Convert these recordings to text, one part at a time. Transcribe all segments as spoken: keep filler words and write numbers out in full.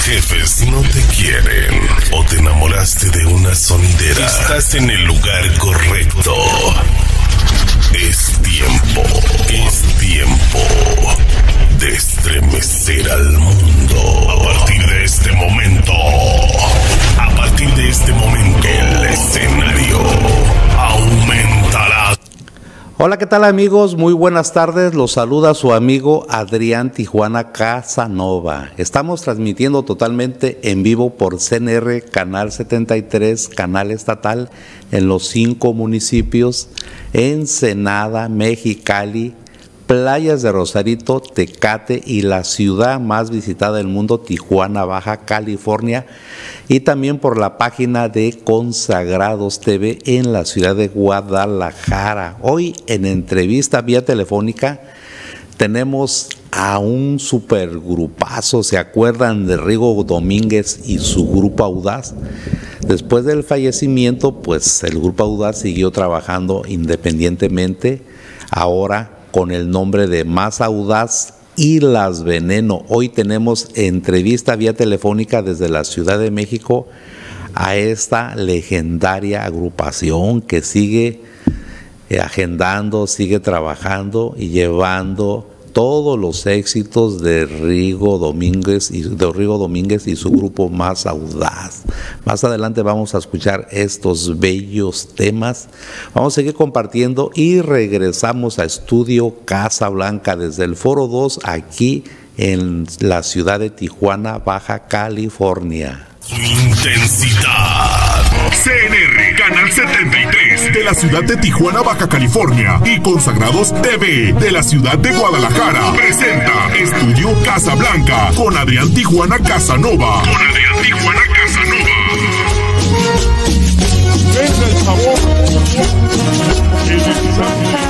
jefes no te quieren o te enamoraste de una sonidera, estás en el lugar correcto. Es tiempo, es tiempo de estremecer al mundo. A partir de este momento, a partir de este momento, el escenario aumentará. Hola, ¿qué tal amigos? Muy buenas tardes, los saluda su amigo Adrián Tijuana Casanova. Estamos transmitiendo totalmente en vivo por C N R Canal setenta y tres, canal estatal, en los cinco municipios: Ensenada, Mexicali, Playas de Rosarito, Tecate y la ciudad más visitada del mundo, Tijuana, Baja California, y también por la página de Consagrados T V en la ciudad de Guadalajara. Hoy en entrevista vía telefónica tenemos a un supergrupazo. ¿Se acuerdan de Rigo Domínguez y su grupo Audaz? Después del fallecimiento, pues el grupo Audaz siguió trabajando independientemente, ahora con el nombre de Más Audaz y Las Veneno. Hoy tenemos entrevista vía telefónica desde la Ciudad de México a esta legendaria agrupación que sigue agendando, sigue trabajando y llevando todos los éxitos de Rigo Domínguez y de Rigo Domínguez y su grupo Más Audaz. Más adelante vamos a escuchar estos bellos temas. Vamos a seguir compartiendo y regresamos a Estudio Casa Blanca desde el Foro dos aquí en la ciudad de Tijuana, Baja California. Su intensidad. C N R Canal setenta y tres de la ciudad de Tijuana, Baja California, y Consagrados T V de la ciudad de Guadalajara presenta Estudio Casa Blanca con Adrián Tijuana Casanova. Con Adrián Tijuana Casanova. Venga el sabor. El mensaje.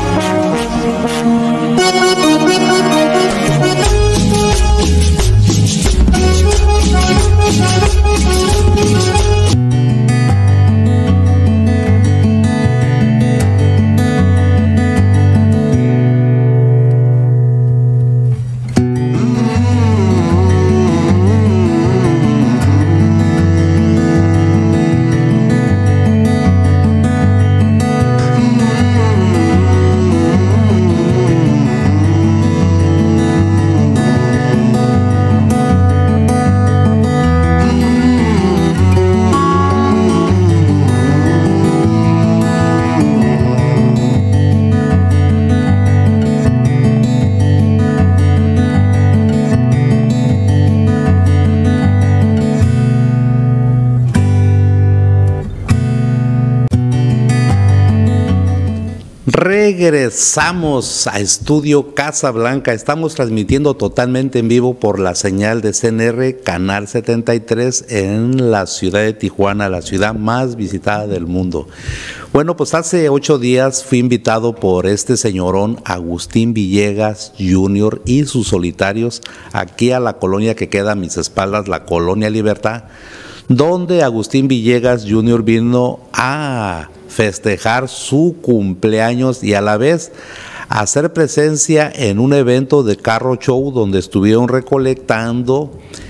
Regresamos a Estudio Casa Blanca. Estamos transmitiendo totalmente en vivo por la señal de C N R Canal setenta y tres en la ciudad de Tijuana, la ciudad más visitada del mundo. Bueno, pues hace ocho días fui invitado por este señorón Agustín Villegas junior y sus solitarios aquí a la colonia que queda a mis espaldas, la Colonia Libertad, donde Agustín Villegas junior vino a festejar su cumpleaños y a la vez hacer presencia en un evento de carro show donde estuvieron recolectando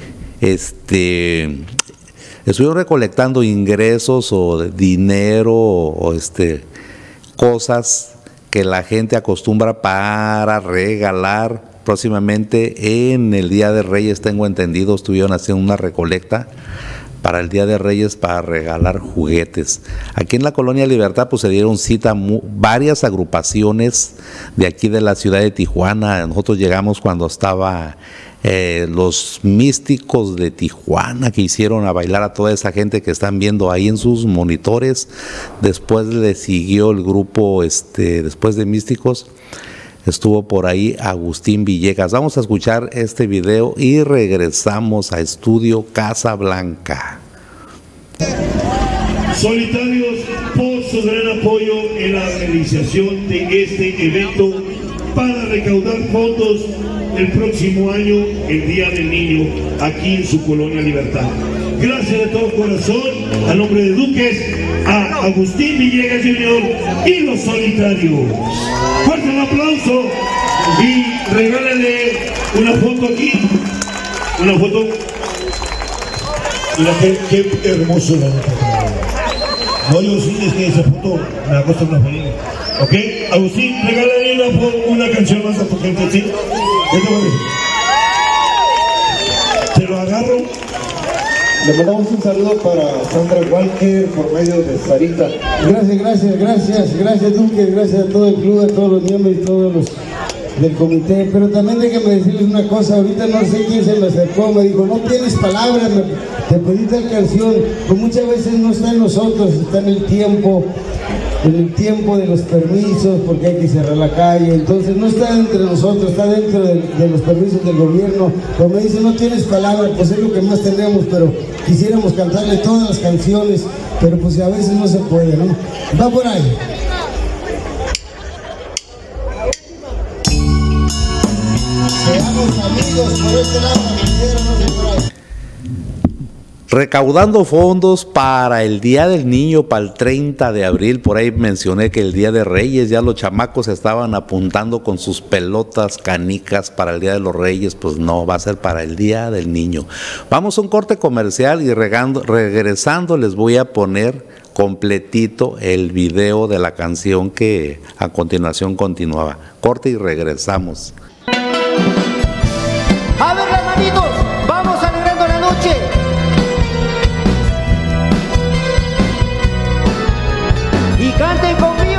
este estuvieron recolectando ingresos o dinero o este cosas que la gente acostumbra para regalar. Próximamente en el Día de Reyes, tengo entendido, estuvieron haciendo una recolecta para el Día de Reyes para regalar juguetes. Aquí en la Colonia Libertad pues se dieron cita muy, varias agrupaciones de aquí de la ciudad de Tijuana. Nosotros llegamos cuando estaba eh, los Místicos de Tijuana, que hicieron a bailar a toda esa gente que están viendo ahí en sus monitores. Después le siguió el grupo, este, después de Místicos, estuvo por ahí Agustín Villegas. Vamos a escuchar este video y regresamos a Estudio Casa Blanca. Solitarios por su gran apoyo en la realización de este evento para recaudar fondos el próximo año, el Día del Niño, aquí en su Colonia Libertad. Gracias de todo corazón, a nombre de Duques, a Agustín Villegas junior y los Solitarios. Fuerte el aplauso y regálale una foto aquí, una foto Mira qué, qué hermoso la neta. No, Agustín, es que esa foto me la cuesta una familia. ¿Ok? Agustín, regálale una, una canción más a tu gente, ¿sí? ¿Qué te parece? Te lo agarro. Le mandamos un saludo para Sandra Walker por medio de Sarita. Gracias, gracias, gracias, gracias Duque, gracias a todo el club, a todos los miembros y todos los del comité. Pero también déjenme decirles una cosa, ahorita no sé quién se me acercó, me dijo, no tienes palabras, me, te pedí tal canción, pues muchas veces no está en nosotros, está en el tiempo, en el tiempo de los permisos, porque hay que cerrar la calle, entonces no está entre nosotros, está dentro de, de los permisos del gobierno. Como me dice, no tienes palabras, pues es lo que más tenemos, pero quisiéramos cantarle todas las canciones, pero pues a veces no se puede, ¿no? Va por ahí. Seamos amigos, por este lado la bandera, no se por ahí. Recaudando fondos para el Día del Niño, para el treinta de abril, por ahí mencioné que el Día de Reyes, ya los chamacos estaban apuntando con sus pelotas canicas para el Día de los Reyes, pues no, va a ser para el Día del Niño. Vamos a un corte comercial y regando, regresando les voy a poner completito el video de la canción que a continuación continuaba. Corte y regresamos. A ver, hermanitos, vamos alegrando la noche. Y canten conmigo.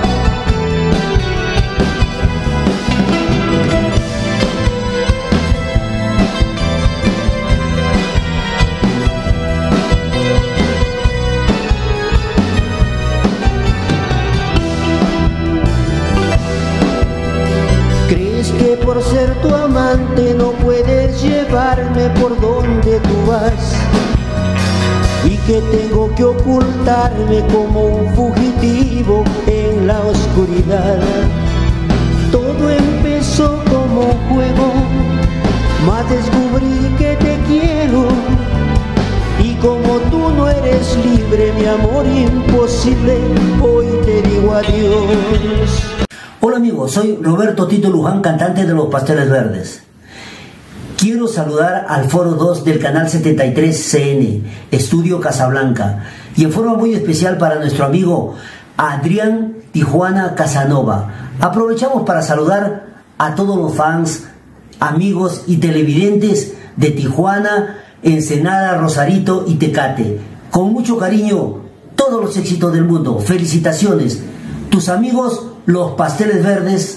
¿Crees que por ser tu amante no puedes llevarme por donde tú vas? Y que tengo que ocultarme como un fugitivo en la oscuridad. Todo empezó como un juego, mas descubrí que te quiero. Y como tú no eres libre, mi amor imposible, hoy te digo adiós. Hola amigos, soy Roberto Tito Luján, cantante de Los Pasteles Verdes. Quiero saludar al Foro dos del Canal setenta y tres C N, Estudio Casablanca, y en forma muy especial para nuestro amigo Adrián Tijuana Casanova. Aprovechamos para saludar a todos los fans, amigos y televidentes de Tijuana, Ensenada, Rosarito y Tecate. Con mucho cariño, todos los éxitos del mundo. Felicitaciones. Tus amigos, Los Pasteles Verdes.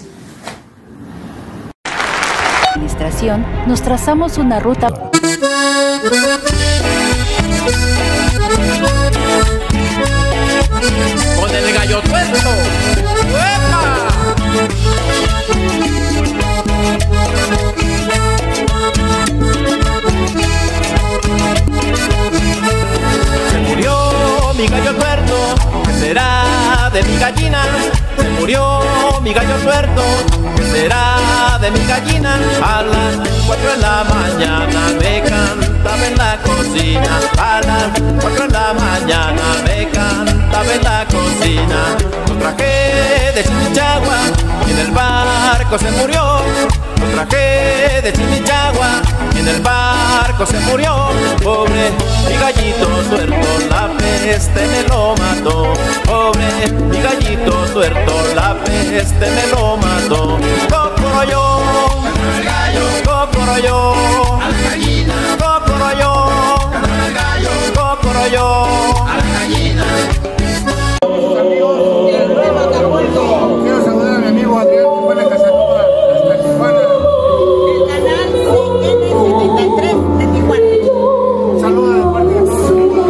Administración, nos trazamos una ruta. Con el gallo tuerto. ¡Uepa! Se murió mi gallo tuerto, ¿qué será de mi gallina? Se murió mi gallo tuerto, ¿qué será de mi gallina? A las cuatro de la mañana me cantaba en la cocina. A las cuatro de la mañana me cantaba en la cocina. Lo traje de Chimichagua y en el barco se murió. Lo traje de Chimichagua y en el barco se murió. Pobre mi gallito tuerto, la peste me lo mató. Pobre mi gallito tuerto, la peste me lo mató. Cocoroyo, al gallo, cocoroyo, a la gallina, cocoroyo, al gallo, cocoroyo, a la gallina. Amigos del Nuevo Acapulco, quiero saludar a mi amigo Adrián Tijuana Casanova, hasta Tijuana. El canal C N setenta y tres de Tijuana. Saludos de parte de todos.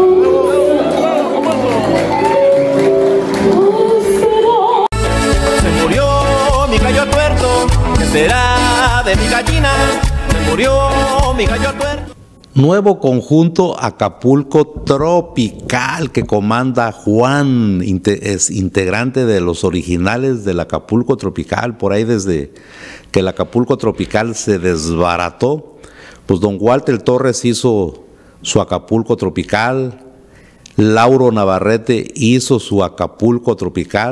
Se murió mi gallo tuerto, ¿qué será de mi gallina? Se murió mi gallo tuerto. Nuevo conjunto Acapulco Tropical que comanda Juan, es integrante de los originales del Acapulco Tropical, por ahí desde que el Acapulco Tropical se desbarató, pues don Walter Torres hizo su Acapulco Tropical, Lauro Navarrete hizo su Acapulco Tropical,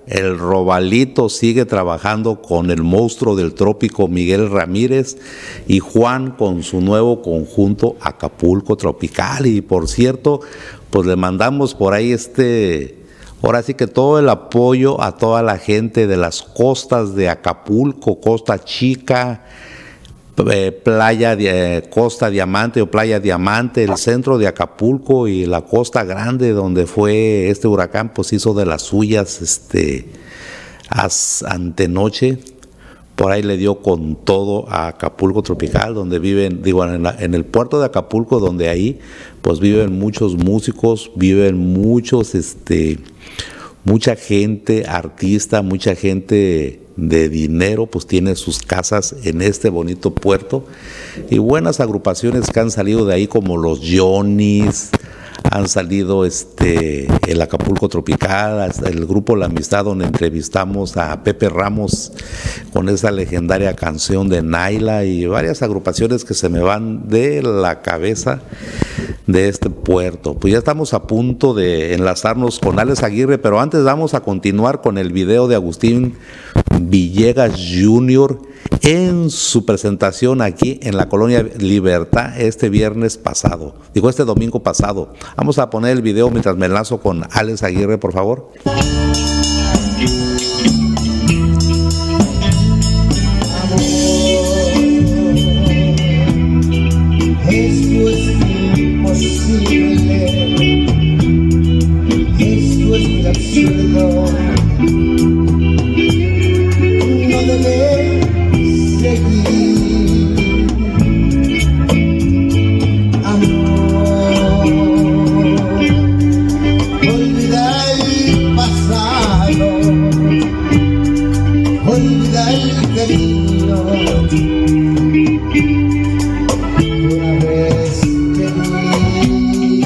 el Robalito sigue trabajando con el monstruo del trópico Miguel Ramírez y Juan con su nuevo conjunto Acapulco Tropical. Y por cierto, pues le mandamos por ahí este, ahora sí que todo el apoyo a toda la gente de las costas de Acapulco, Costa Chica, Eh, playa de, Costa Diamante o Playa Diamante, el centro de Acapulco y la Costa Grande, donde fue este huracán, pues hizo de las suyas este as, antenoche. Por ahí le dio con todo a Acapulco Tropical, donde viven, digo, en, la, en el puerto de Acapulco, donde ahí pues viven muchos músicos, viven muchos, este, mucha gente artista, mucha gente de dinero, pues tiene sus casas en este bonito puerto, y buenas agrupaciones que han salido de ahí, como los Johnny's, han salido este el Acapulco Tropical, el grupo La Amistad, donde entrevistamos a Pepe Ramos con esa legendaria canción de Naila, y varias agrupaciones que se me van de la cabeza de este puerto. Pues ya estamos a punto de enlazarnos con Alex Aguirre, pero antes vamos a continuar con el video de Agustín Villegas junior en su presentación aquí en la Colonia Libertad este viernes pasado, digo este domingo pasado. Vamos a poner el video mientras me enlazo con Alex Aguirre, por favor. Esto es imposible, esto es muy absurdo, no debe seguir, amor, olvida el pasado, olvida el cariño. Una vez te di,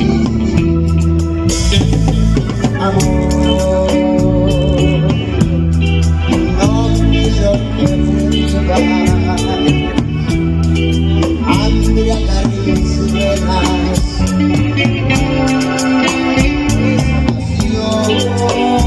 amor, no quiero que vuelva a embriagar mis venas esa pasión.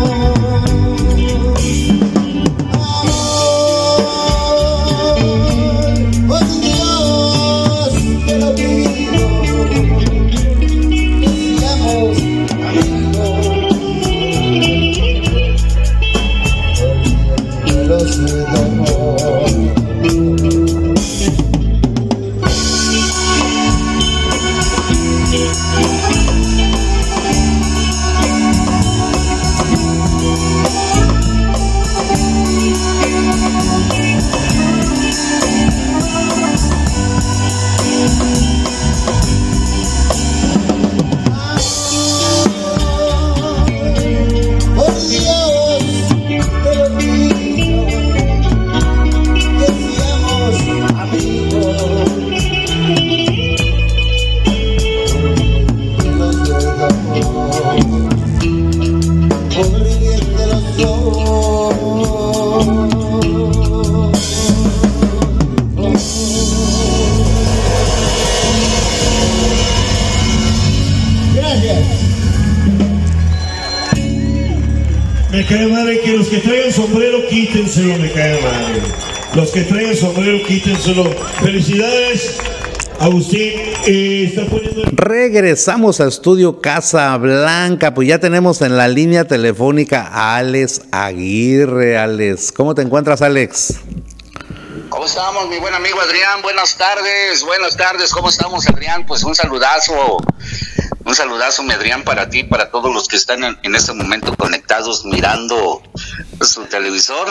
Me cae madre que los que traigan sombrero quítenselo, me cae madre. Los que traigan sombrero quítenselo. Felicidades, Agustín. Eh, está poniendo... Regresamos a Estudio Casa Blanca, pues ya tenemos en la línea telefónica a Alex Aguirre. Alex, ¿cómo te encuentras, Alex? ¿Cómo estamos, mi buen amigo Adrián? Buenas tardes, buenas tardes. ¿Cómo estamos, Adrián? Pues un saludazo. Un saludazo, mi Adrián, para ti, para todos los que están en, en este momento conectados mirando su televisor,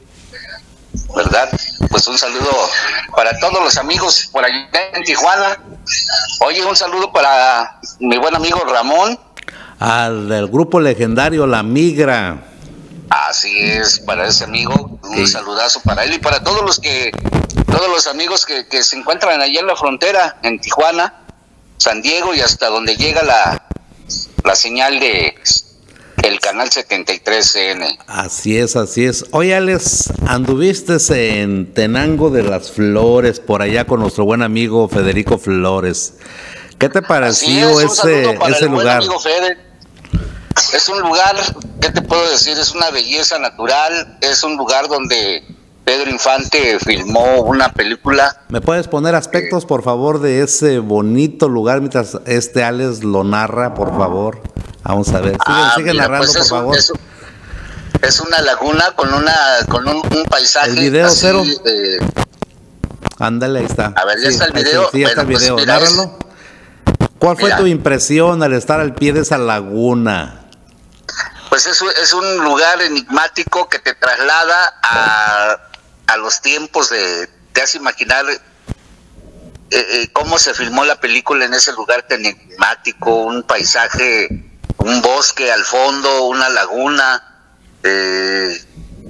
¿verdad? Pues un saludo para todos los amigos por allá en Tijuana. Oye, un saludo para mi buen amigo Ramón. Al del grupo legendario La Migra. Así es, para ese amigo, un sí. saludazo para él y para todos los que, todos los amigos que, que se encuentran allá en la frontera, en Tijuana, San Diego y hasta donde llega la, la señal de el canal setenta y tres C N. Así es, así es. Oye, Alex, anduviste en Tenango de las Flores, por allá con nuestro buen amigo Federico Flores. ¿Qué te pareció es, ese, ese lugar? es un lugar, ¿qué te puedo decir? Es una belleza natural, es un lugar donde Pedro Infante filmó una película. ¿Me puedes poner aspectos, por favor, de ese bonito lugar mientras este Alex lo narra, por favor? Vamos a ver, sigue, ah, sigue mira, narrando, pues por favor. Un, es, un, es una laguna con una con un, un paisaje. El video así, cero. Eh, Ándale, ahí está. A ver, ya sí, está el video. Sí, ya está el bueno, video. Pues, mira, Nárralo. ¿Cuál fue mira, tu impresión al estar al pie de esa laguna? Pues es, es un lugar enigmático que te traslada a, a los tiempos de... Te hace imaginar eh, eh, cómo se filmó la película en ese lugar tan enigmático, un paisaje, un bosque al fondo, una laguna. Eh,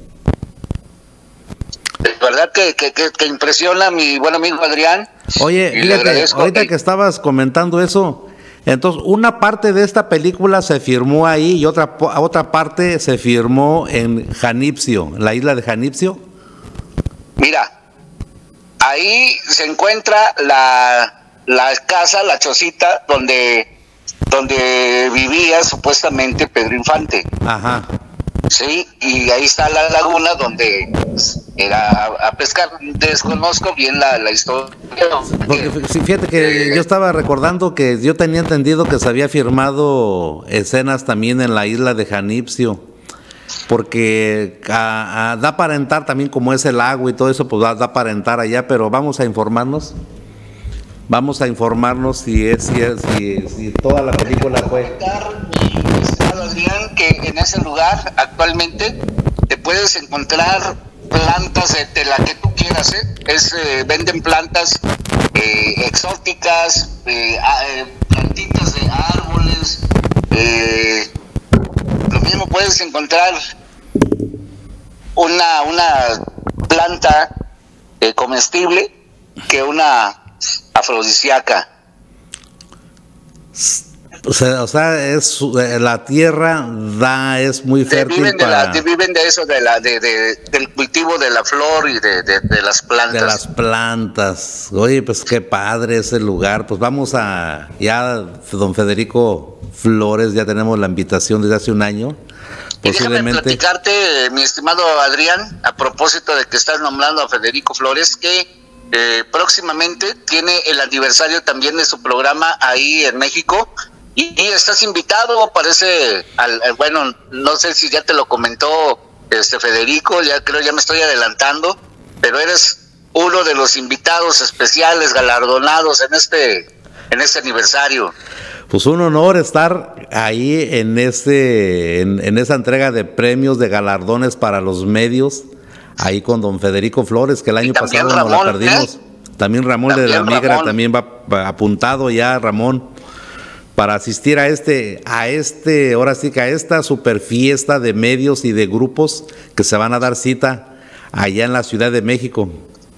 de verdad que, que, que, que impresiona a mi buen amigo Adrián. Oye, fíjate, ahorita que estabas comentando eso, entonces una parte de esta película se filmó ahí y otra otra parte se filmó en Janipsio, la isla de Janipsio. Mira, ahí se encuentra la, la casa, la chocita donde, donde vivía supuestamente Pedro Infante. Ajá. Sí, y ahí está la laguna donde era a pescar. Desconozco bien la, la historia. Porque fíjate que yo estaba recordando que yo tenía entendido que se había firmado escenas también en la isla de Janipsio, porque a, a, da para entrar también, como es el agua y todo eso, pues da, da para entrar allá, pero vamos a informarnos. Vamos a informarnos si es si, es, si, si toda la película fue. Adrián, que en ese lugar actualmente te puedes encontrar plantas de, de la que tú quieras, ¿eh? Es, eh, venden plantas eh, exóticas, eh, eh, plantitas de árboles, eh, lo mismo puedes encontrar una, una planta eh, comestible que una afrodisíaca. O sea, o sea, es la tierra da es muy fértil. Te viven, para... de la, te viven de eso, de la, de, de, del cultivo de la flor y de, de, de las plantas. De las plantas. Oye, pues qué padre ese lugar. Pues vamos a, ya don Federico Flores, ya tenemos la invitación desde hace un año. Y déjame platicarte, mi estimado Adrián, a propósito de que estás nombrando a Federico Flores, que eh, próximamente tiene el aniversario también de su programa ahí en México. Y, y estás invitado, parece, al, al, bueno, no sé si ya te lo comentó este Federico, ya creo, ya me estoy adelantando, pero eres uno de los invitados especiales, galardonados en este, en este aniversario. Pues un honor estar ahí en ese, en, en esa entrega de premios, de galardones para los medios, ahí con don Federico Flores, que el año pasado Ramón, nos la perdimos. ¿eh? También Ramón también de la Migra, Ramón. También va, va apuntado ya, Ramón, para asistir a este, a este, ahora sí que a esta super fiesta de medios y de grupos que se van a dar cita allá en la Ciudad de México.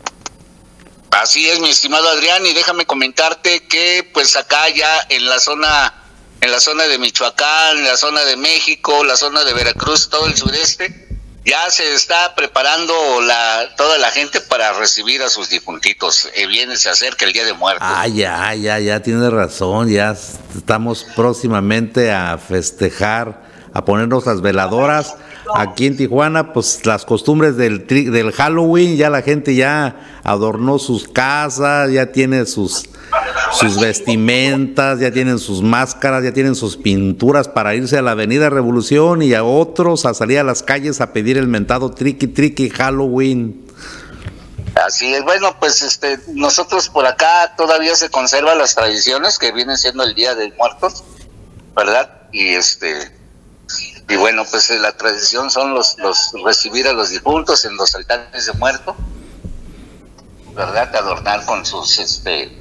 Así es, mi estimado Adrián, y déjame comentarte que pues acá ya en la zona, en la zona de Michoacán, en la zona de México, la zona de Veracruz, todo el sureste, ya se está preparando la toda la gente para recibir a sus difuntitos. Eh, viene, se acerca el Día de Muertos. Ah, ya, ya, ya tienes razón, ya estamos próximamente a festejar, a ponernos las veladoras. Aquí en Tijuana, pues las costumbres del, del Halloween, ya la gente ya adornó sus casas, ya tiene sus, sus vestimentas, ya tienen sus máscaras, ya tienen sus pinturas para irse a la Avenida Revolución y a otros a salir a las calles a pedir el mentado triqui triqui Halloween. Así es, bueno, pues este nosotros por acá todavía se conservan las tradiciones que vienen siendo el Día de Muertos, ¿verdad? Y este y bueno, pues la tradición son los los recibir a los difuntos en los altares de muerto, ¿verdad? Adornar con sus este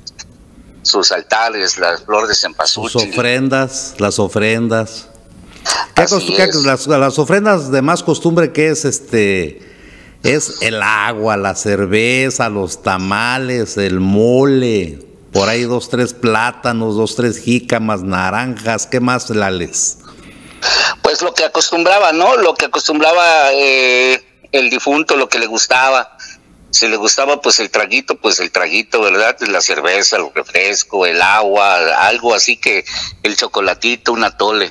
sus altares, las flores de cempasúchil. Sus ofrendas, las ofrendas. ¿Qué ¿qué, las, las ofrendas de más costumbre que es este es el agua, la cerveza, los tamales, el mole, por ahí dos, tres plátanos, dos, tres jícamas, naranjas, ¿qué más, Lales? Pues lo que acostumbraba, ¿no? Lo que acostumbraba eh, el difunto, lo que le gustaba. Si le gustaba pues el traguito, pues el traguito, ¿verdad? La cerveza, el refresco, el agua, algo así, que el chocolatito, un atole.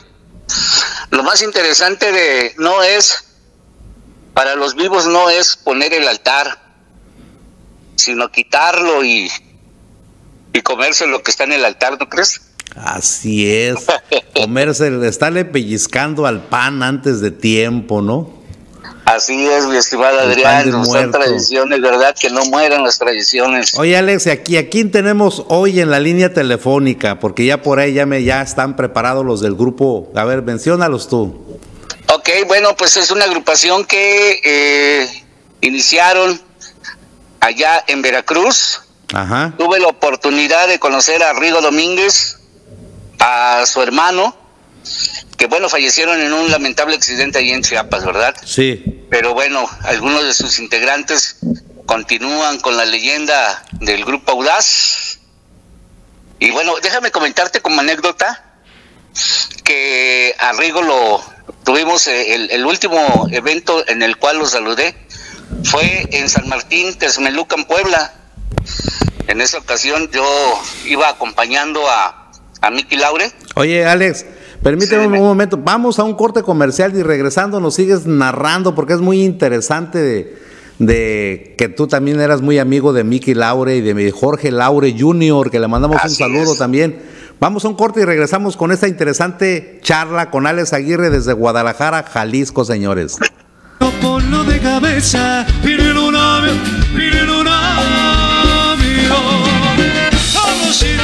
Lo más interesante de no es, para los vivos no es poner el altar, sino quitarlo y, y comerse lo que está en el altar, ¿no crees? Así es, comerse, estarle pellizcando al pan antes de tiempo, ¿no? Así es, mi estimado Adrián, no son tradiciones, ¿verdad? Que no mueran las tradiciones. Oye, Alex, aquí, ¿a quién tenemos hoy en la línea telefónica? Porque ya por ahí ya, me, ya están preparados los del grupo. A ver, menciónalos tú. Ok, bueno, pues es una agrupación que eh, iniciaron allá en Veracruz. Ajá. Tuve la oportunidad de conocer a Rigo Domínguez, a su hermano, que bueno, fallecieron en un lamentable accidente allí en Chiapas, ¿verdad? Sí. Pero bueno, algunos de sus integrantes continúan con la leyenda del Grupo Audaz. Y bueno, déjame comentarte como anécdota que a Rigo lo tuvimos, el, el último evento en el cual lo saludé fue en San Martín, Texmelucan, Puebla. En esa ocasión yo iba acompañando a, a Miki Laure. Oye, Alex, permíteme sí, un momento, vamos a un corte comercial y regresando nos sigues narrando porque es muy interesante de, de que tú también eras muy amigo de Miki Laure y de Jorge Laure junior, que le mandamos Así un saludo es. también. Vamos a un corte y regresamos con esta interesante charla con Alex Aguirre desde Guadalajara, Jalisco, señores. Ponlo de cabeza, piden un amigo, piden un amigo. Vamos y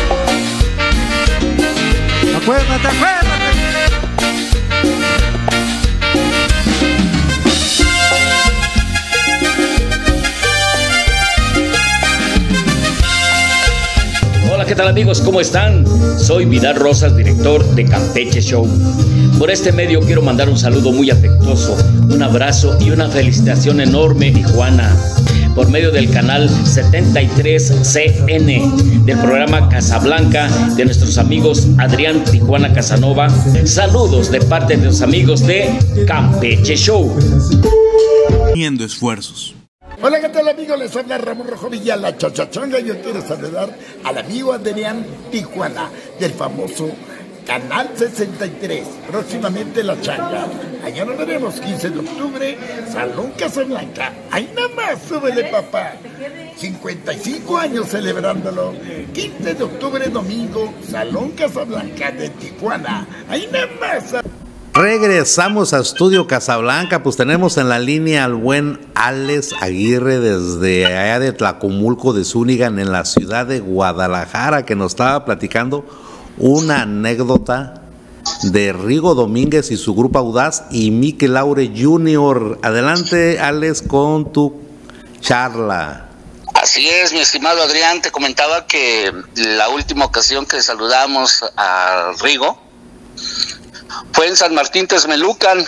no. Acuérdate, acuérdate. Hola, ¿qué tal amigos? ¿Cómo están? Soy Vidal Rosas, director de Campeche Show. Por este medio quiero mandar un saludo muy afectuoso, un abrazo y una felicitación enorme, Tijuana, por medio del canal setenta y tres C N, del programa Casablanca, de nuestros amigos Adrián Tijuana Casanova. Saludos de parte de los amigos de Campeche Show. Uniendo esfuerzos. Hola, ¿qué tal amigos? Les habla Ramón Rojo Villa, la chachachanga. Yo quiero saludar al amigo Adrián Tijuana, del famoso Canal sesenta y tres, próximamente La Changa. Allá nos veremos, quince de octubre, Salón Casablanca. Ahí nada más, súbele papá. cincuenta y cinco años celebrándolo. quince de octubre, domingo, Salón Casablanca de Tijuana. Ahí nada más. Regresamos a Estudio Casablanca, pues tenemos en la línea al buen Alex Aguirre desde allá de Tlacomulco de Zúñiga, en la ciudad de Guadalajara, que nos estaba platicando una anécdota de Rigo Domínguez y su grupo Audaz y Miki Laure junior Adelante, Alex, con tu charla. Así es, mi estimado Adrián, te comentaba que la última ocasión que saludamos a Rigo fue en San Martín Texmelucan,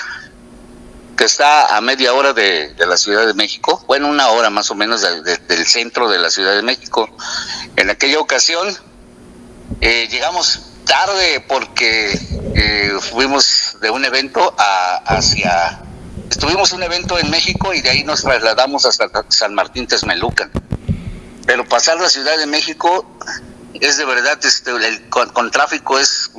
que está a media hora de, de la Ciudad de México, bueno, una hora más o menos de, de, del centro de la Ciudad de México. En aquella ocasión eh, llegamos tarde porque eh, fuimos de un evento a, hacia, estuvimos un evento en México y de ahí nos trasladamos hasta San Martín Texmelucan. Pero pasar la Ciudad de México es de verdad, este, el, con, con tráfico es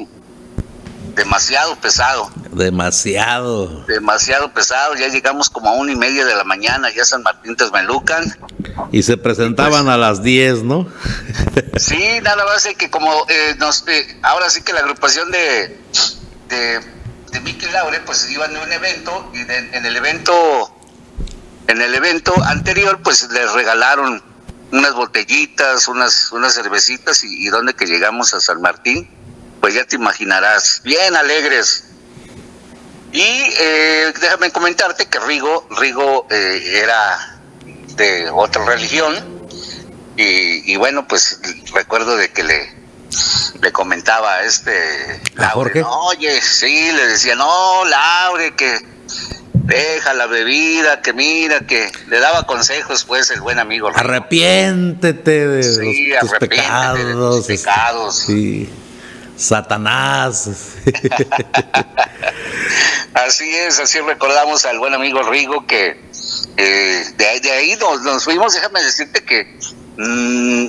demasiado pesado. Demasiado. Demasiado pesado. Ya llegamos como a una y media de la mañana, ya San Martín Texmelucan. Y se presentaban pues a las diez, ¿no? Sí, nada más de que como eh, nos, eh, ahora sí que la agrupación de de, de Miki Laure pues iban a un evento y de, en el evento en el evento anterior pues les regalaron unas botellitas, unas unas cervecitas y, y donde que llegamos a San Martín, pues ya te imaginarás, bien alegres. Y eh, déjame comentarte que Rigo, Rigo eh, era de otra religión y, y bueno, pues recuerdo de que le, le comentaba a este Laure, Jorge, ¿no? Oye, sí, le decía, no, Laure, que deja la bebida, que mira, que le daba consejos pues el buen amigo Rigo. Arrepiéntete de sí, los, tus arrepiéntete pecados. De tus pecados. Sí. Satanás. Así es, así recordamos al buen amigo Rigo que eh, de, de ahí nos, nos fuimos. Déjame decirte que mmm,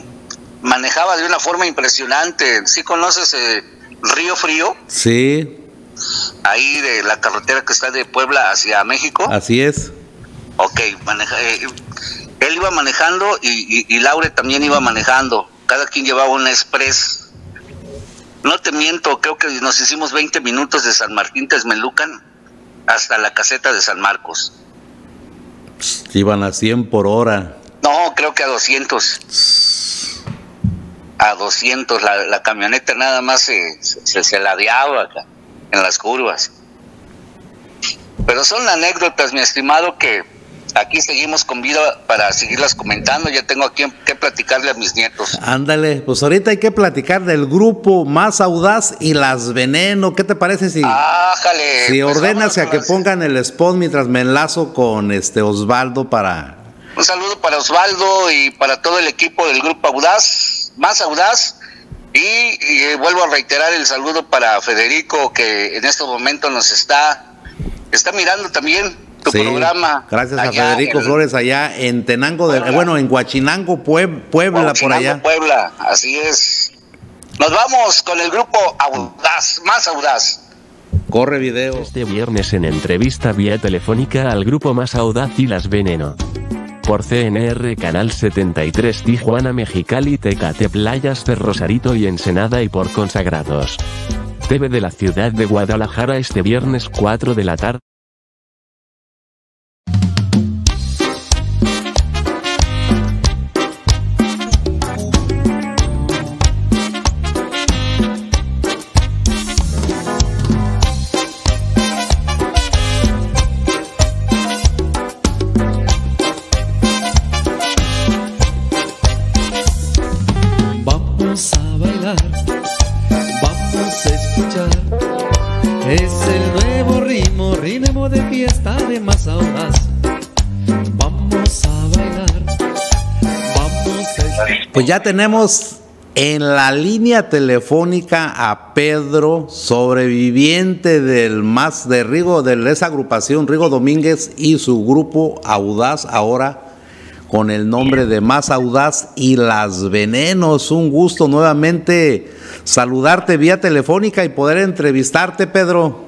manejaba de una forma impresionante. ¿Sí conoces eh, Río Frío? Sí. ahí de la carretera que está de Puebla hacia México. Así es. Ok, maneja, eh, él iba manejando y, y, y Laure también iba manejando. Cada quien llevaba un express. No te miento, creo que nos hicimos veinte minutos de San Martín Texmelucan hasta la caseta de San Marcos. Iban a cien por hora. No, creo que a doscientos. A doscientos, la, la camioneta nada más se, se, se ladeaba acá, en las curvas. Pero son anécdotas, mi estimado, que aquí seguimos con vida para seguirlas comentando. Ya tengo aquí que platicarle a mis nietos. Ándale, pues ahorita hay que platicar del grupo Más Audaz y Las Veneno. ¿Qué te parece si, Ájale, si pues ordenas a que las... pongan el spot mientras me enlazo con este Osvaldo para... Un saludo para Osvaldo y para todo el equipo del grupo Audaz, Más Audaz. Y, y eh, vuelvo a reiterar el saludo para Federico, que en este momento nos está, está mirando también tu sí, programa. Gracias a Federico el, Flores allá en Tenango, de, bueno, en Huachinango, Puebla, Puebla por allá. Puebla, así es. Nos vamos con el grupo Audaz, Más Audaz. Corre video. Este viernes en entrevista vía telefónica al grupo Más Audaz y Las Veneno. Por C N R Canal setenta y tres Tijuana, Mexicali, Tecate, Playas de Rosarito y Ensenada, y por Consagrados T V de la ciudad de Guadalajara este viernes cuatro de la tarde. Vamos a bailar, vamos a escuchar. Es el nuevo ritmo, ritmo de fiesta de Más Audaz. Vamos a bailar, vamos a escuchar. Pues ya tenemos en la línea telefónica a Pedro, sobreviviente del más de Rigo, de esa agrupación Rigo Domínguez y su grupo Audaz, ahora con el nombre de Más Audaz y Las Venenos. Un gusto nuevamente saludarte vía telefónica y poder entrevistarte, Pedro.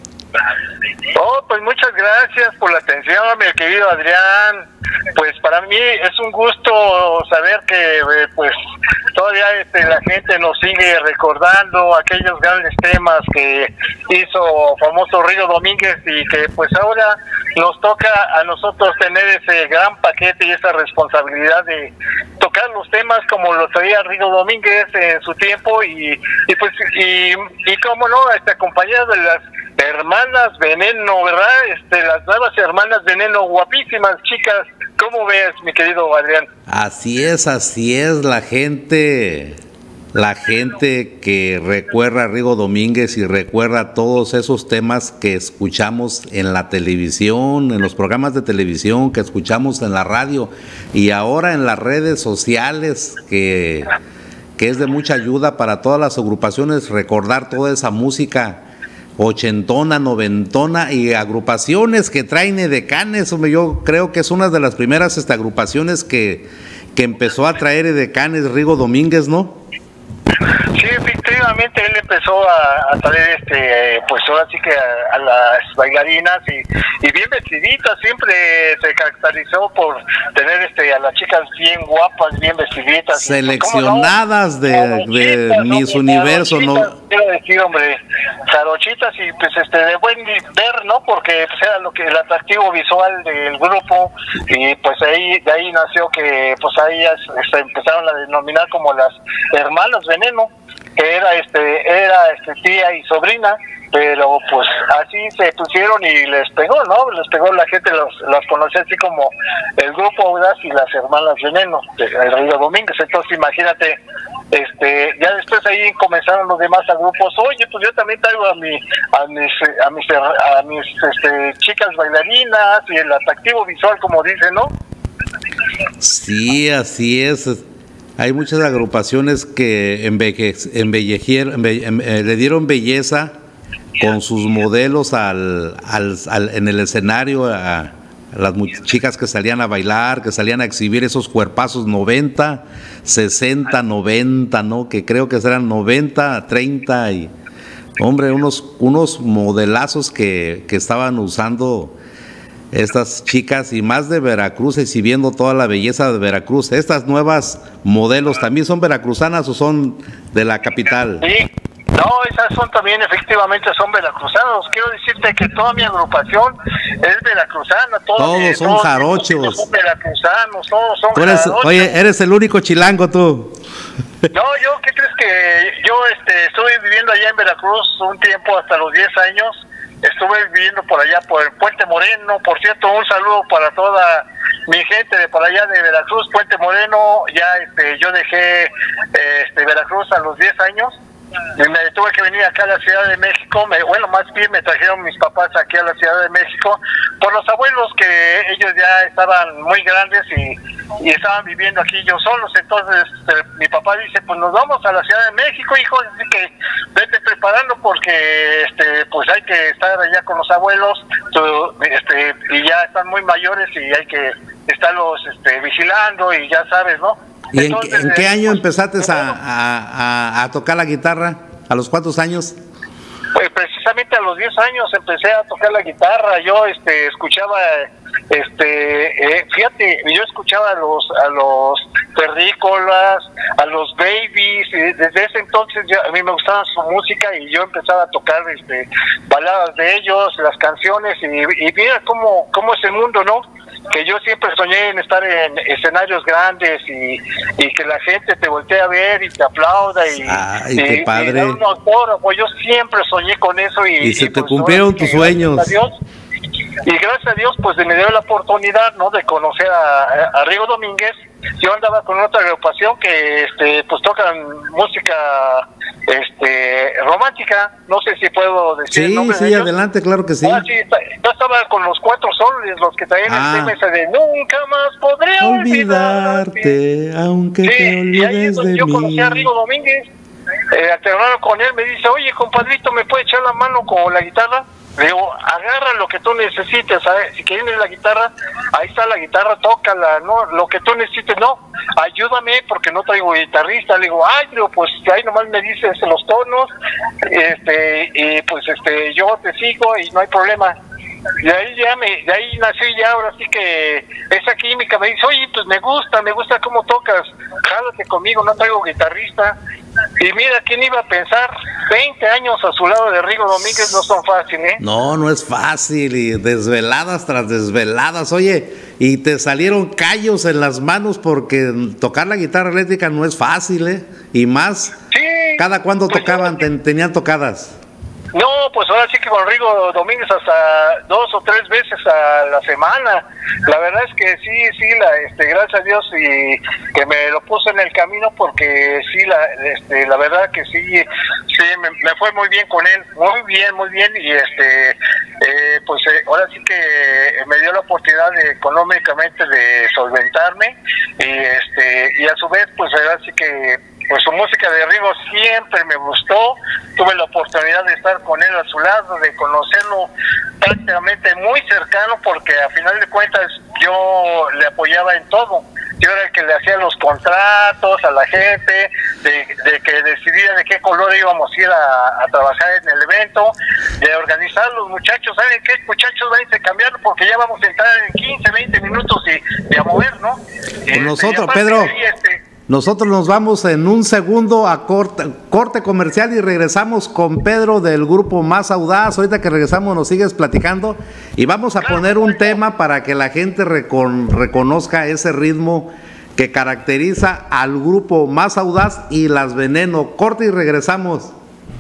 Oh, pues muchas gracias por la atención, mi querido Adrián. Pues para mí es un gusto saber que eh, pues todavía este, la gente nos sigue recordando aquellos grandes temas que hizo famoso Rigo Domínguez, y que pues ahora nos toca a nosotros tener ese gran paquete y esa responsabilidad de tocar los temas como los traía Rigo Domínguez en su tiempo, y, y pues y, y cómo no, este, acompañado de las hermanas Veneno, ¿verdad? Este, las nuevas hermanas Veneno, guapísimas chicas. ¿Cómo ves, mi querido Adrián? Así es, así es, la gente, la gente que recuerda a Rigo Domínguez y recuerda todos esos temas que escuchamos en la televisión, en los programas de televisión, que escuchamos en la radio y ahora en las redes sociales, que, que es de mucha ayuda para todas las agrupaciones recordar toda esa música ochentona, noventona y agrupaciones que traen edecanes. Yo creo que es una de las primeras este, agrupaciones que, que empezó a traer edecanes Rigo Domínguez, ¿no? Sí, efectivamente él empezó a, a traer este, pues ahora sí que a, a las bailarinas y, y bien vestiditas. Siempre se caracterizó por tener este a las chicas bien guapas, bien vestiditas, seleccionadas no? de, de ¿no? Miss Universo, ¿no? Quiero decir, hombre, jarochitas y pues este de buen ver, ¿no? Porque pues era lo que el atractivo visual del grupo, y pues ahí de ahí nació que pues ahí se empezaron a denominar como las hermanas Veneno, que era este era este tía y sobrina, pero pues así se pusieron y les pegó, ¿no? Les pegó, la gente los las conocía así como el grupo Audaz y las hermanas Veneno, el Rigo Domínguez. Entonces imagínate, este ya después ahí comenzaron los demás a grupos. Oye, pues yo también traigo a mi a mis a mis a mis este, chicas bailarinas y el atractivo visual, como dicen, ¿no? Sí, así es. Hay muchas agrupaciones que embelle, embellecieron, embelle, embelle, le dieron belleza con sus modelos al, al, al, en el escenario a, a las chicas que salían a bailar, que salían a exhibir esos cuerpazos noventa, sesenta, noventa, ¿no? Que creo que eran noventa, treinta y Hombre, unos, unos modelazos que, que estaban usando estas chicas, y más de Veracruz, exhibiendo toda la belleza de Veracruz. ¿Estas nuevas modelos también son veracruzanas o son de la capital? Sí, no, esas son también, efectivamente, son veracruzanos. Quiero decirte que toda mi agrupación es veracruzana. Todos, todos eh, son todos jarochos. Son veracruzanos, todos son Tú eres, jarochos. oye, eres el único chilango tú. No, yo, ¿qué crees que yo este, estuve viviendo allá en Veracruz un tiempo, hasta los diez años? Estuve viviendo por allá, por el Puente Moreno. Por cierto, un saludo para toda mi gente de por allá de Veracruz, Puente Moreno. Ya este, yo dejé este, Veracruz a los diez años. Y me tuve que venir acá a la Ciudad de México. Me, bueno, más bien me trajeron mis papás aquí a la Ciudad de México por los abuelos, que ellos ya estaban muy grandes y, y estaban viviendo aquí ellos solos. Entonces eh, mi papá dice, pues nos vamos a la Ciudad de México, hijo, así que vete preparando porque este pues hay que estar allá con los abuelos, tú, este y ya están muy mayores y hay que estarlos este, vigilando y ya sabes, ¿no? ¿Y Entonces, en, en qué eh, año pues, empezaste a, a, a, a tocar la guitarra? ¿A los cuántos años? Pues precisamente a los diez años empecé a tocar la guitarra. Yo este escuchaba, este eh, fíjate, yo escuchaba a los a los terrícolas, a los babies, y desde ese entonces ya, a mí me gustaba su música y yo empezaba a tocar este baladas de ellos, las canciones, y, y mira cómo, cómo es el mundo, ¿no? Que yo siempre soñé en estar en escenarios grandes y, y que la gente te voltee a ver y te aplauda y, Ay, y, qué padre. y dar un autógrafo. Yo siempre soñé con eso y, Y se te pues, cumplieron ahora tus sí que, sueños. gracias a Dios, y gracias a Dios pues me dio la oportunidad, ¿no?, de conocer a, a Rigo Domínguez. Yo andaba con otra agrupación que este pues tocan música este romántica, no sé si puedo decir Sí, el nombre sí, de ellos. adelante, claro que sí. Ah, sí, yo estaba con los Cuatro Soles, los que traían Ah. el tema ese de nunca más podré olvidarte. Olvidarte, aunque Sí, te y ahí es olvides donde de yo mí. conocí a Rigo Domínguez, eh, alternaron con él, me dice, oye, compadrito, ¿me puede echar la mano con la guitarra? Le digo, agarra lo que tú necesites, ¿sabes? Si quieres la guitarra, ahí está la guitarra, tócala, ¿no? Lo que tú necesites, no, ayúdame porque no traigo guitarrista. Le digo, ay, digo, pues ahí nomás me dices los tonos, este, y pues este, yo te sigo y no hay problema. Y ahí ya me, de ahí nació ya, ahora sí que esa química. Me dice, oye, pues me gusta, me gusta cómo tocas, jálate conmigo, no traigo guitarrista. Y mira, ¿quién iba a pensar? veinte años a su lado de Rigo Domínguez no son fáciles, ¿eh? No, no es fácil, y desveladas tras desveladas. Oye, y te salieron callos en las manos porque tocar la guitarra eléctrica no es fácil, ¿eh? Y más, sí, ¿cada cuándo pues, tocaban, ten, tenían tocadas? No, pues ahora sí que con Rigo Domínguez hasta dos o tres veces a la semana. La verdad es que sí, sí, la, este, gracias a Dios y que me lo puso en el camino, porque sí, la, este, la verdad que sí, sí, me, me fue muy bien con él, muy bien, muy bien, y este, eh, pues eh, ahora sí que me dio la oportunidad de, económicamente, de solventarme, y este, y a su vez, pues ahora sí que pues su música de Rigo siempre me gustó. Tuve la oportunidad de estar con él a su lado, de conocerlo prácticamente muy cercano, porque a final de cuentas yo le apoyaba en todo. Yo era el que le hacía los contratos a la gente, de, de que decidía de qué color íbamos a ir a, a trabajar en el evento, de organizar los muchachos. ¿Saben qué, muchachos? Váyanse cambiando porque ya vamos a entrar en quince, veinte minutos y, y a mover, ¿no? Pues nosotros, Pedro, ahí, este, nosotros nos vamos en un segundo a corte, corte comercial y regresamos con Pedro del grupo Más Audaz. Ahorita que regresamos nos sigues platicando y vamos a poner un tema para que la gente recon, reconozca ese ritmo que caracteriza al grupo Más Audaz y Las Veneno. Corte y regresamos.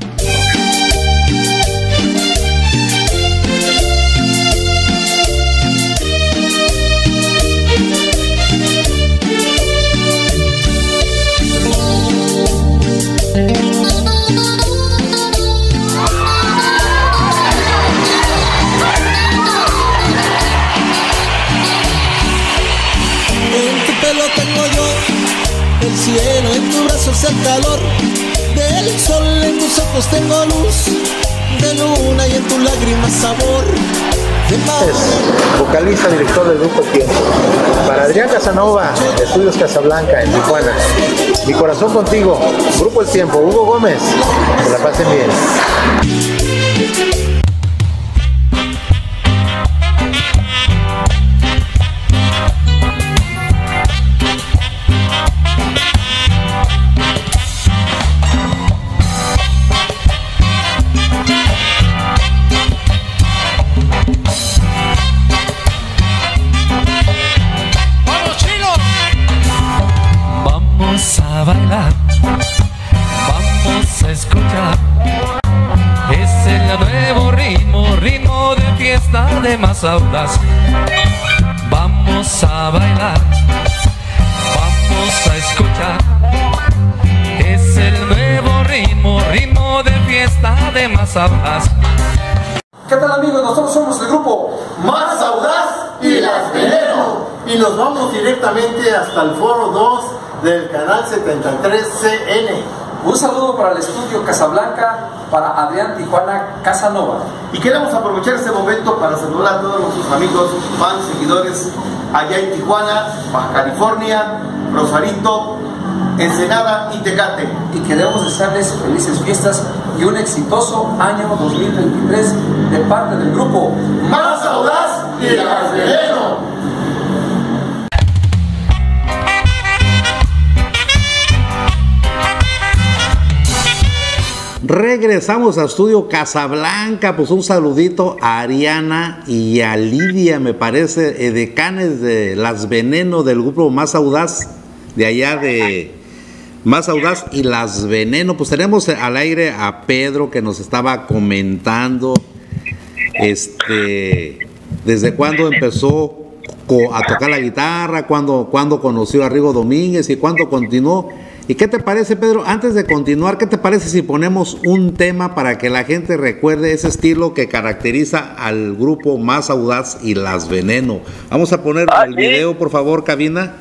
Cielo, en tu brazo es el calor del sol, en tus ojos tengo luz de luna y en tus lágrimas sabor Es vocalista, director del grupo Tiempo. Para Adrián Casanova, Estudios Casablanca en Tijuana. Mi corazón contigo, Grupo El Tiempo, Hugo Gómez. Que la pasen bien. A bailar, vamos a escuchar. Es el nuevo ritmo, ritmo de fiesta de más audaz. Vamos a bailar, vamos a escuchar. Es el nuevo ritmo, ritmo de fiesta de más audaz. ¿Qué tal, amigos? Nosotros somos el grupo Más Audaz y Las Veneno. Y nos vamos directamente hasta el foro dos del canal setenta y tres C N. Un saludo para el estudio Casablanca, para Adrián Tijuana Casanova. Y queremos aprovechar este momento para saludar a todos nuestros amigos, fans, seguidores allá en Tijuana, Baja California, Rosarito, Ensenada y Tecate. Y queremos desearles felices fiestas y un exitoso año dos mil veintitrés de parte del grupo Más Audaz y Las Veneno. Regresamos a Estudio Casablanca, pues un saludito a Ariana y a Lidia, me parece, decanes de Las Veneno del grupo Más Audaz, de allá de Más Audaz y Las Veneno. Pues tenemos al aire a Pedro que nos estaba comentando este desde cuándo empezó a tocar la guitarra, cuándo, cuándo conoció a Rigo Domínguez y cuándo continuó. ¿Y qué te parece, Pedro? Antes de continuar, ¿qué te parece si ponemos un tema para que la gente recuerde ese estilo que caracteriza al grupo Más Audaz y Las Veneno? Vamos a poner ah, el ¿sí? video, por favor, cabina.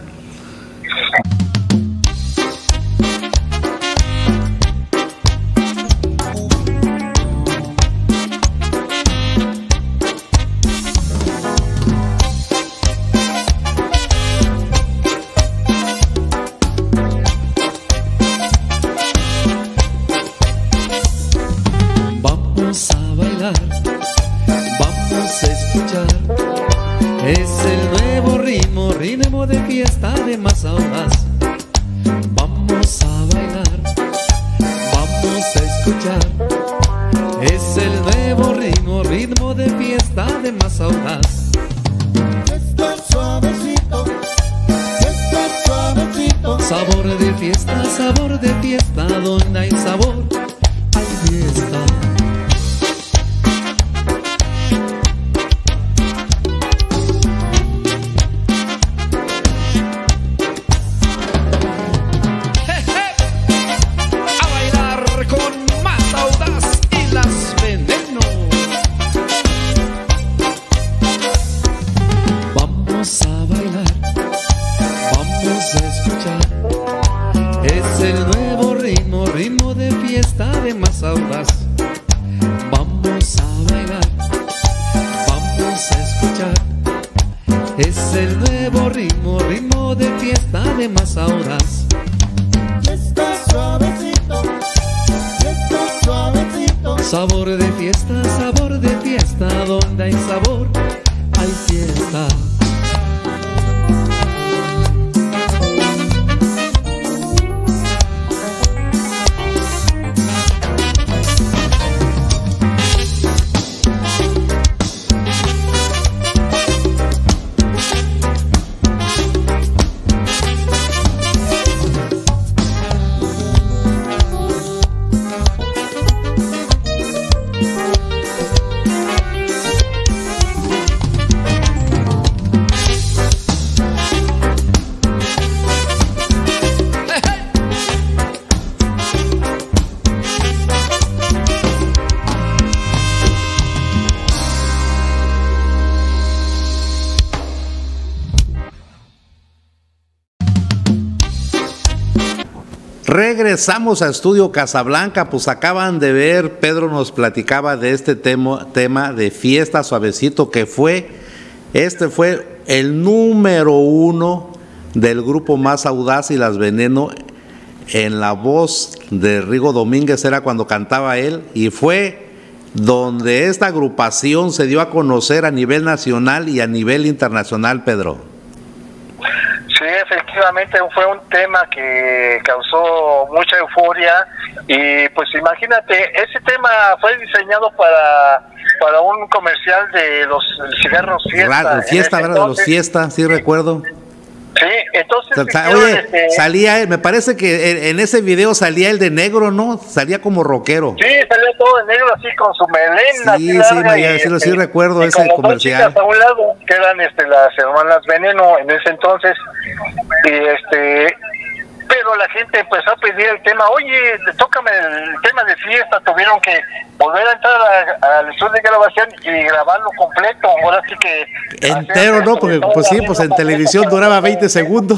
Regresamos a Estudio Casablanca, pues acaban de ver, Pedro nos platicaba de este tema, tema de Fiesta Suavecito, que fue, este fue el número uno del grupo Más Audaz y Las Veneno, en la voz de Rigo Domínguez, era cuando cantaba él, y fue donde esta agrupación se dio a conocer a nivel nacional y a nivel internacional, Pedro. Sí, efectivamente fue un tema que causó mucha euforia y pues imagínate, ese tema fue diseñado para para un comercial de los cigarros Fiesta. Claro, Fiesta, ¿verdad? De los Fiesta, sí recuerdo. Sí, entonces... O sea, oye, este... salía él, me parece que en, en ese video salía el de negro, ¿no? Salía como rockero. Sí, salía todo de negro así con su melena. Sí, sí, María, sí, sí recuerdo ese comercial. A un lado, que eran este, las hermanas Veneno en ese entonces, y este... pero la gente empezó a pedir el tema, oye, tócame el tema de Fiesta, tuvieron que volver a entrar al estudio de grabación y grabarlo completo, ahora sí que... Entero, ¿no? Porque pues sí, pues en televisión duraba veinte segundos.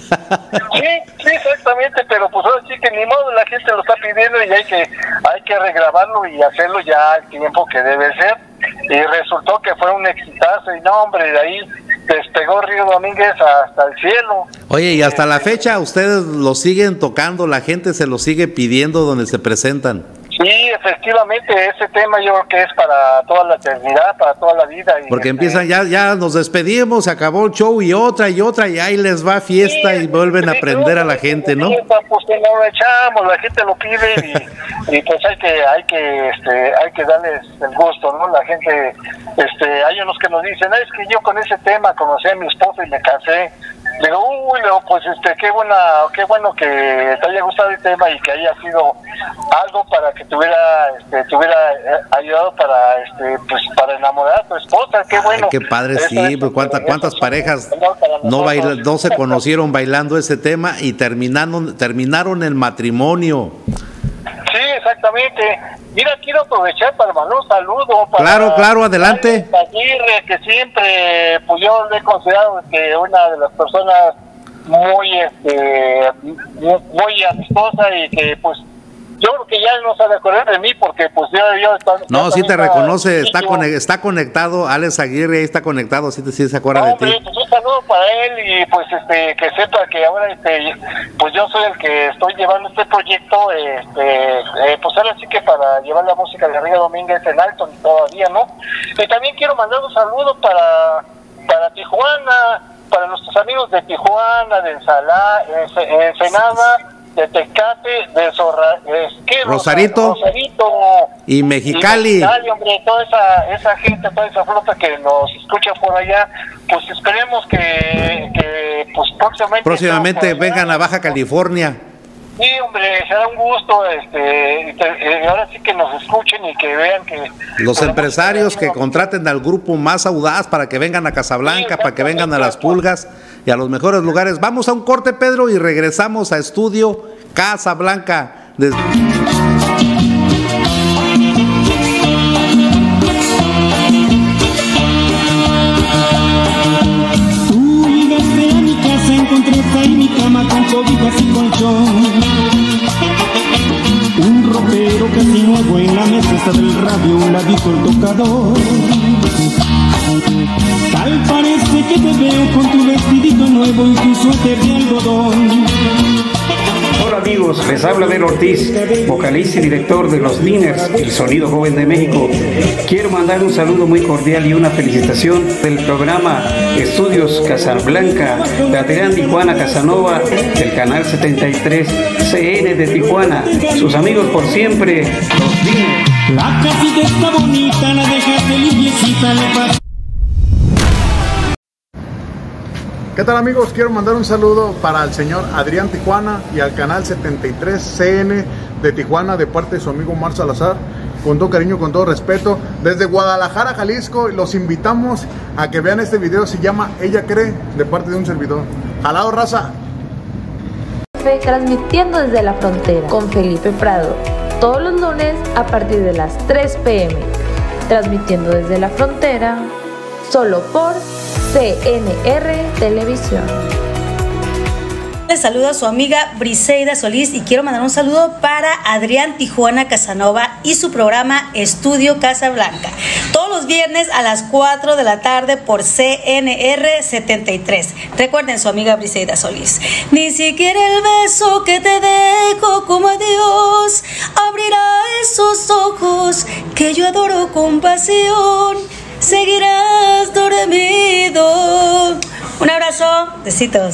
Sí, sí, exactamente, pero pues ahora sí que ni modo, la gente lo está pidiendo y hay que, hay que regrabarlo y hacerlo ya al tiempo que debe ser, y resultó que fue un exitazo, y no, hombre, de ahí despegó Río Domínguez hasta el cielo. Oye, y hasta la fecha ustedes lo siguen tocando, la gente se lo sigue pidiendo donde se presentan. Sí, efectivamente, ese tema yo creo que es para toda la eternidad, para toda la vida. Y Porque este, empiezan, ya ya nos despedimos, se acabó el show y otra y otra, y ahí les va Fiesta, sí, y vuelven sí, a aprender a la gente, ¿no? Pues que no lo echamos, la gente lo pide y, y pues hay que hay que este hay que darles el gusto, ¿no? La gente, este hay unos que nos dicen, es que yo con ese tema conocí a mi esposa y me casé. Le digo, uy, no, pues este, qué buena, qué bueno que te haya gustado el tema y que haya sido algo para que tuviera, este, tuviera ayudado para, este, pues para enamorar a tu esposa, qué bueno. Ay, qué padre, eso, sí, pues cuántas, cuántas parejas no baila, no se conocieron bailando ese tema y terminaron, terminaron el matrimonio. Sí, exactamente. Mira, quiero aprovechar para mandar un saludo. Para claro, claro, adelante. Aguirre, que siempre, pues yo le he considerado que una de las personas muy, este, muy amistosa y que, pues, yo creo que ya no se va a acordar de mí porque, pues, yo... yo no, yo sí te reconoce, está, conect, está conectado, Alex Aguirre, ahí está conectado, sí, sí se acuerda no, de hombre, ti. Pues un saludo para él y, pues, este, que sepa que ahora, este, pues yo soy el que estoy llevando este proyecto, este, eh, pues ahora sí que para llevar la música de Río Domínguez en alto todavía, ¿no? Y también quiero mandar un saludo para, para Tijuana, para nuestros amigos de Tijuana, de Ensalá, Ensenada, de Tecate, de Zorra, es, ¿qué? Rosarito, Rosarito y Mexicali. Y Mexicali, hombre, toda esa, esa gente, toda esa flota que nos escucha por allá, pues esperemos que, que pues próximamente... Próximamente vengan a Baja California. Sí, hombre, será un gusto, este, y ahora sí que nos escuchen y que vean que... Los empresarios que contraten al grupo Más Audaz para que vengan a Casablanca, sí, para que vengan a Las Pulgas y a los mejores lugares. Vamos a un corte, Pedro, y regresamos a Estudio Casablanca. Des Tú llegaste a mi casa, encontraste ahí mi cama con cobijas y colchón. Un ropero casi nuevo en la mesa está del radio, un ladito el tocador. Tal parece que te veo con tu vestidito nuevo y tu suéter de algodón. Hola amigos, les habla Abel Ortiz, vocalista y director de Los Liners, el sonido joven de México. Quiero mandar un saludo muy cordial y una felicitación del programa Estudios Casablanca de Adrián Tijuana Casanova del canal setenta y tres C N de Tijuana. Sus amigos por siempre, Los Liners. La casita está bonita, la dejaste limpiecita, le pasa. ¿Qué tal amigos? Quiero mandar un saludo para el señor Adrián Tijuana y al canal setenta y tres C N de Tijuana de parte de su amigo Mar Salazar, con todo cariño, con todo respeto, desde Guadalajara, Jalisco. Los invitamos a que vean este video, se llama Ella Cree, de parte de un servidor. ¡Jalado, raza! Transmitiendo desde la frontera con Felipe Prado, todos los lunes a partir de las tres p m Transmitiendo desde la frontera, solo por C N R Televisión. Le saluda a su amiga Briseida Solís y quiero mandar un saludo para Adrián Tijuana Casanova y su programa Estudio Casablanca. Todos los viernes a las cuatro de la tarde por C N R setenta y tres. Recuerden, su amiga Briseida Solís. Ni siquiera el beso que te dejo como adiós abrirá esos ojos que yo adoro con pasión. Seguirás dormido. Un abrazo, besitos.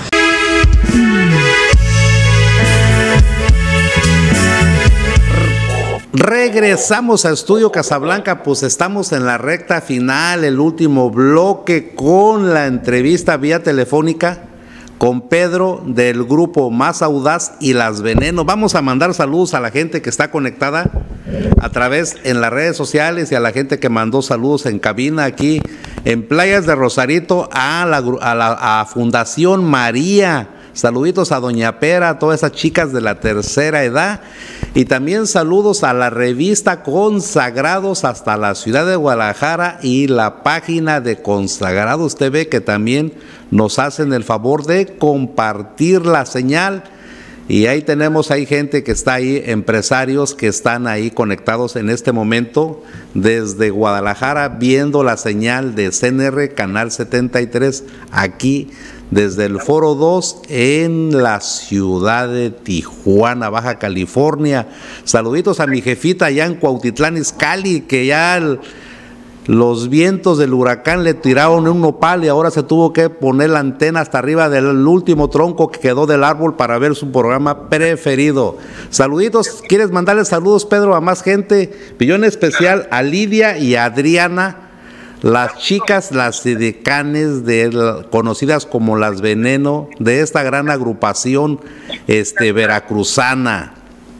Regresamos a Estudio Casablanca, pues estamos en la recta final, el último bloque con la entrevista vía telefónica con Pedro del grupo Más Audaz y Las Veneno. Vamos a mandar saludos a la gente que está conectada a través en las redes sociales y a la gente que mandó saludos en cabina aquí en Playas de Rosarito, a la, a la a Fundación María. Saluditos a Doña Pera, a todas esas chicas de la tercera edad, y también saludos a la revista Consagrados hasta la ciudad de Guadalajara y la página de Consagrados T V, que también nos hacen el favor de compartir la señal. Y ahí tenemos, hay gente que está ahí, empresarios que están ahí conectados en este momento desde Guadalajara viendo la señal de C N R Canal setenta y tres aquí desde el Foro dos en la ciudad de Tijuana, Baja California. Saluditos a mi jefita allá en Cuautitlán Izcalli, que ya el, los vientos del huracán le tiraron un nopal y ahora se tuvo que poner la antena hasta arriba del último tronco que quedó del árbol para ver su programa preferido. Saluditos, ¿quieres mandarle saludos, Pedro, a más gente? Pidió en especial a Lidia y a Adriana, las chicas, las decanes de, conocidas como Las Veneno, de esta gran agrupación este, veracruzana.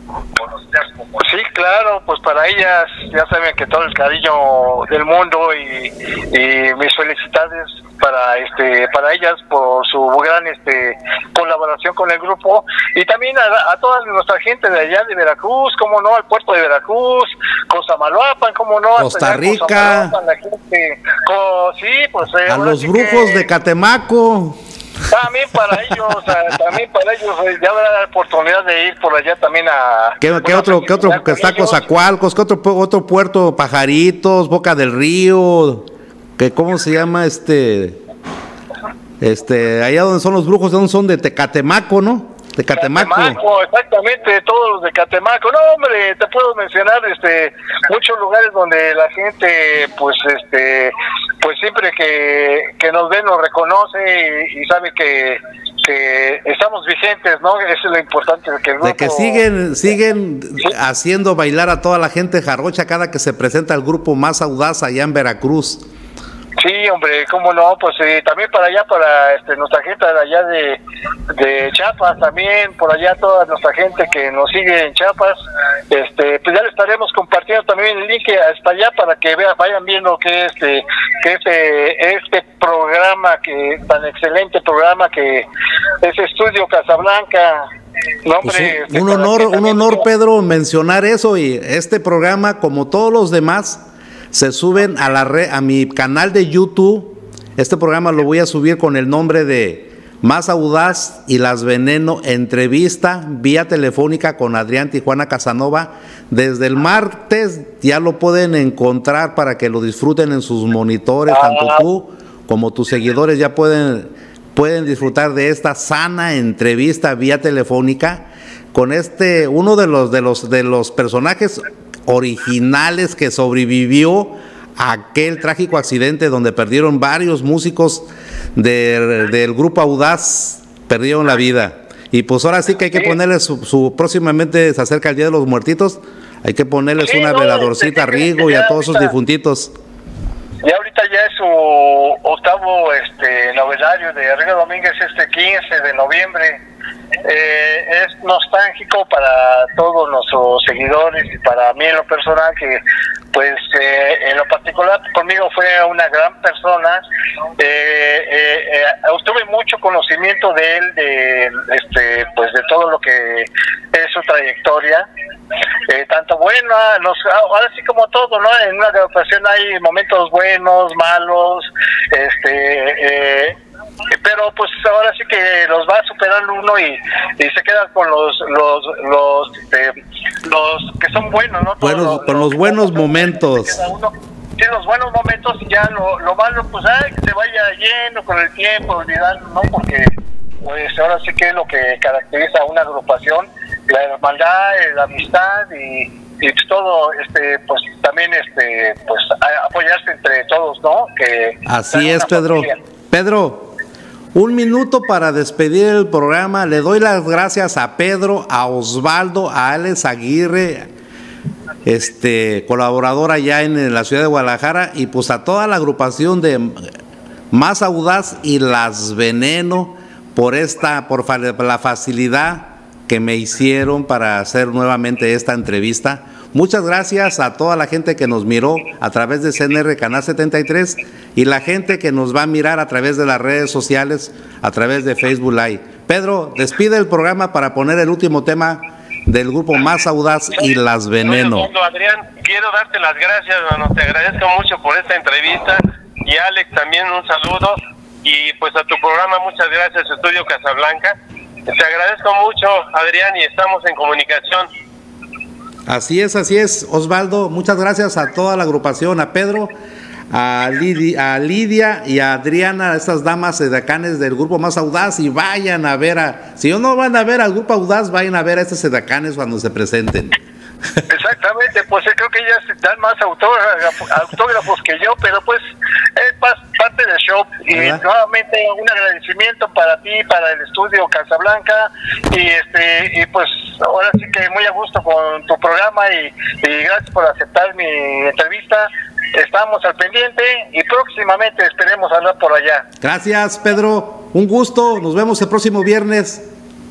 Sí, claro, pues para ellas ya saben que todo el cariño del mundo y, y mis felicidades para este para ellas por su gran este colaboración con el grupo, y también a, a toda nuestra gente de allá de Veracruz, como no, al puerto de Veracruz, Cosamaloapan, como no, Costa Rica, la gente, co, sí, pues eh, a los sí brujos que, de Catemaco. También para ellos, o sea, también para ellos, ya habrá la oportunidad de ir por allá también a... ¿Qué, qué otro, qué otro que está Cozacualcos? ¿Qué otro, otro puerto? Pajaritos, Boca del Río, que cómo se llama este... Este, allá donde son los brujos, ¿de dónde son? De Tecatemaco, ¿no? De Catemaco. Catemaco, exactamente, todos los de Catemaco. No, hombre, te puedo mencionar este muchos lugares donde la gente pues este pues siempre que, que nos ve nos reconoce y, y sabe que, que estamos vigentes, ¿no? Eso es lo importante, que el grupo, de que siguen siguen ¿sí? haciendo bailar a toda la gente jarocha cada que se presenta el grupo Más Audaz allá en Veracruz. Sí, hombre, cómo no, pues eh, también para allá, para este, nuestra gente de allá de, de Chiapas, también por allá toda nuestra gente que nos sigue en Chiapas, este, pues ya le estaremos compartiendo también el link hasta allá para que vean, vayan viendo que este, que este, este programa, que tan excelente programa que es Estudio Casablanca. No, pues hombre, un, un honor, un honor, Pedro, mencionar eso, y este programa, como todos los demás, se suben a la red, a mi canal de YouTube. Este programa lo voy a subir con el nombre de Más Audaz y Las Veneno, entrevista vía telefónica con Adrián Tijuana Casanova. Desde el martes ya lo pueden encontrar para que lo disfruten en sus monitores, tanto tú como tus seguidores ya pueden, pueden disfrutar de esta sana entrevista vía telefónica con este, uno de los, de los, de los personajes originales que sobrevivió a aquel trágico accidente donde perdieron varios músicos de, del grupo Audaz, perdieron la vida. Y pues ahora sí que hay que ponerle su, su próximamente se acerca el Día de los Muertitos, hay que ponerles sí, una no, veladorcita a Rigo y a todos esos difuntitos. Y ahorita ya es su octavo este novelario de Rigo Domínguez, este quince de noviembre. Eh, es nostálgico para todos nuestros seguidores y para mí en lo personal, que pues eh, en lo particular conmigo fue una gran persona. eh, eh, eh, tuve mucho conocimiento de él, de este pues de todo lo que es su trayectoria, eh, tanto bueno, los, ahora sí como todo, ¿no? En una ocasión hay momentos buenos, malos, este eh, pero pues ahora sí que los va a superar uno y, y se queda con los los los, este, los que son buenos, ¿no? Buenos, los, con los, los buenos momentos. Sí, los buenos momentos, y ya lo, lo malo, pues ay, que se vaya yendo con el tiempo, olvidando, ¿no? Porque pues ahora sí que es lo que caracteriza a una agrupación, la hermandad, la amistad y, y todo, este, pues también, este, pues a, apoyarse entre todos, ¿no? Que así es, Pedro. Familia. Pedro, un minuto para despedir el programa. Le doy las gracias a Pedro, a Osvaldo, a Alex Aguirre, este colaborador allá en, en la ciudad de Guadalajara, y pues a toda la agrupación de Más Audaz y Las Veneno por esta, por fa la facilidad que me hicieron para hacer nuevamente esta entrevista. Muchas gracias a toda la gente que nos miró a través de C N R Canal setenta y tres y la gente que nos va a mirar a través de las redes sociales, a través de Facebook Live. Pedro, despide el programa para poner el último tema del grupo Más Audaz y Las Veneno. Bueno, Adrián, quiero darte las gracias, hermano. Te agradezco mucho por esta entrevista, y Alex también un saludo, y pues a tu programa muchas gracias, Estudio Casablanca. Te agradezco mucho, Adrián, y estamos en comunicación. Así es, así es, Osvaldo. Muchas gracias a toda la agrupación, a Pedro, a Lidia, a Lidia y a Adriana, estas damas edacanes del grupo Más Audaz, y vayan a ver a, si no van a ver al grupo Audaz, vayan a ver a estos edacanes cuando se presenten. Exactamente, pues creo que ellas dan más autógrafos, autógrafos que yo, pero pues es parte del show. Y ¿verdad? Nuevamente un agradecimiento para ti, para el Estudio Casablanca, y este y pues ahora sí que muy a gusto con tu programa, y, y gracias por aceptar mi entrevista. Estamos al pendiente y próximamente esperemos hablar por allá. Gracias, Pedro, un gusto, nos vemos el próximo viernes.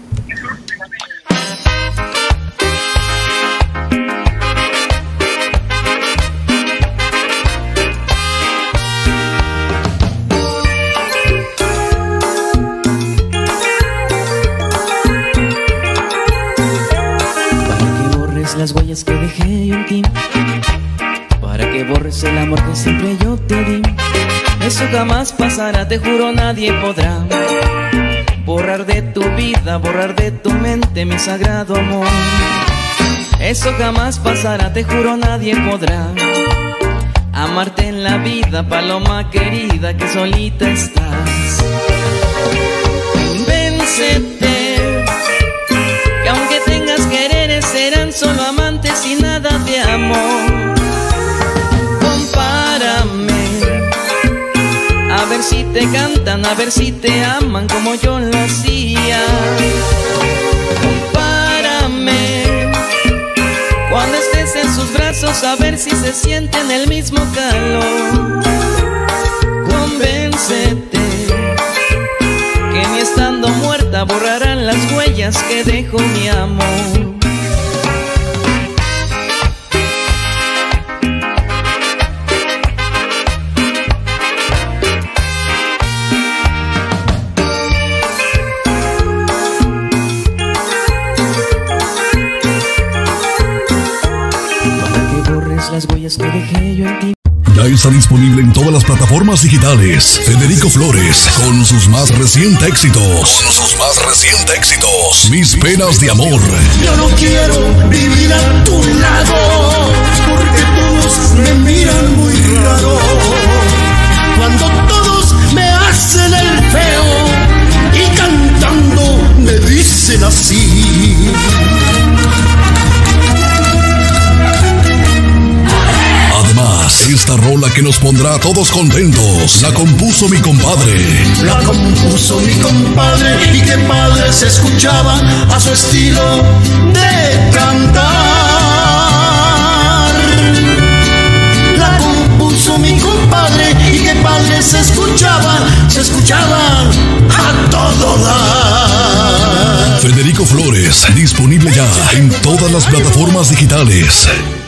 Las huellas que dejé yo en ti, para que borres el amor que siempre yo te di. Eso jamás pasará, te juro, nadie podrá borrar de tu vida, borrar de tu mente mi sagrado amor. Eso jamás pasará, te juro, nadie podrá amarte en la vida, paloma querida, que solita estás. Convéncete que aunque tengas quereres, serán solo amantes y nada de amor. Compárame, a ver si te cantan, a ver si te aman como yo lo hacía. Compárame, cuando estés en sus brazos, a ver si se sienten el mismo calor. Convéncete que ni estando muerta borrarán las huellas que dejó mi amor. Las huellas que dejé yo en ti. Ya está disponible en todas las plataformas digitales. Federico Flores, con sus más recientes éxitos. Con sus más recientes éxitos. Mis penas de amor. Yo no quiero vivir a tu lado, porque todos me miran muy raro. Cuando todos me hacen el feo y cantando me dicen así. Además, esta rola que nos pondrá a todos contentos, la compuso mi compadre. La compuso mi compadre, y qué padre se escuchaba a su estilo de cantar. La compuso mi compadre, y qué padre se escuchaba, se escuchaba a todo dar. Federico Flores, disponible ya en todas las plataformas digitales.